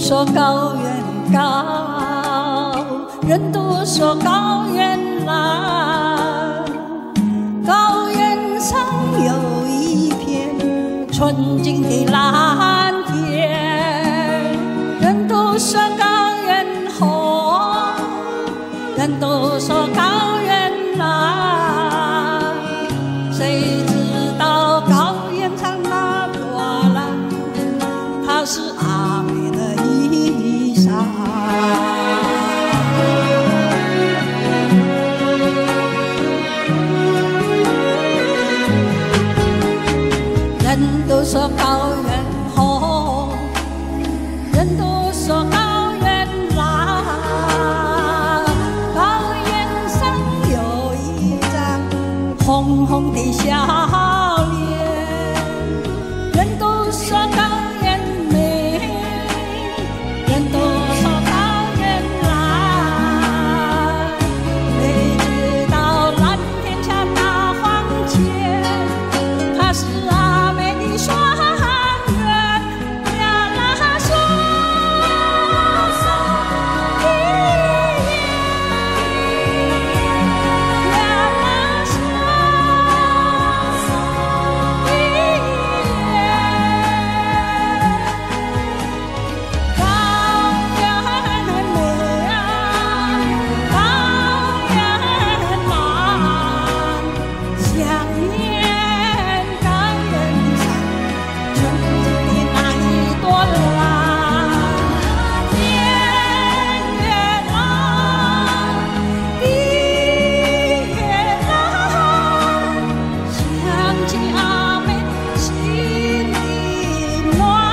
说高原高，人都说高原蓝。高原上有一片纯净的蓝天，人都说高原红，人都说高原蓝。谁知道高原上那朵蓝，它是阿妹的衣裳。人都说高原红，人都说高原蓝。高原上有一张红红的笑脸，人都说高原美，人都说高原蓝。谁知道蓝天下大黄钱，它是阿妹的双眼呀啦嗦嗦的呀啦嗦嗦的高原美啊，高原蓝，想念高原上纯净的那一朵蓝。天越蓝，地越蓝，想起阿妹心里暖。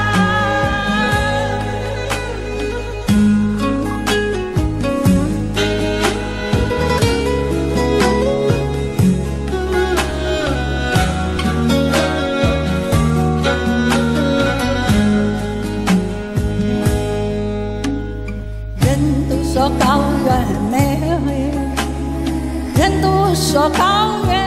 人都说高原美，人都说高原